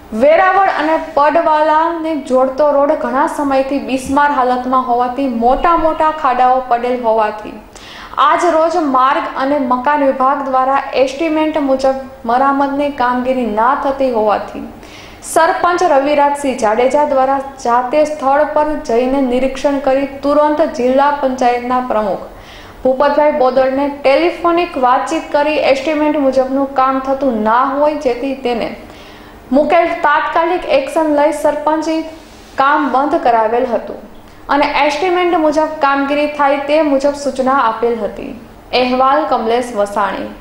વેરાવળ અને પડવાલાને જોડતો રોડ ઘણા સમયથી બિસ્માર હાલતમાં હોવાથી મોટા ખાડાઓ પડેલ હોવાથી આજ રોજ માર્ગ અને મકાન વિભાગ દ્વારા એસ્ટિમેટ મુજબ મરામતની કામગીરી ના થતી હોવાથી સરપંચ રવિરાજસિંહ જાડેજા દ્વારા જાતે સ્થળ પર જઈને નિરીક્ષણ કરી તુરંત જિલ્લા પંચાયતના પ્રમુખ ભૂપતભાઈ બોદડને ટેલિફોનિક વાતચીત કરી એસ્ટિમેટ મુજબનું કામ થતું ના હોય જેથી તેને મુકેલ તાત્કાલિક એક્શન લઈ સરપંચે કામ બંધ કરાવેલ હતું અને એસ્ટિમેટ મુજબ કામગીરી થાય તે મુજબ સૂચના આપેલ હતી। અહેવાલ કમલેશ વસાણી।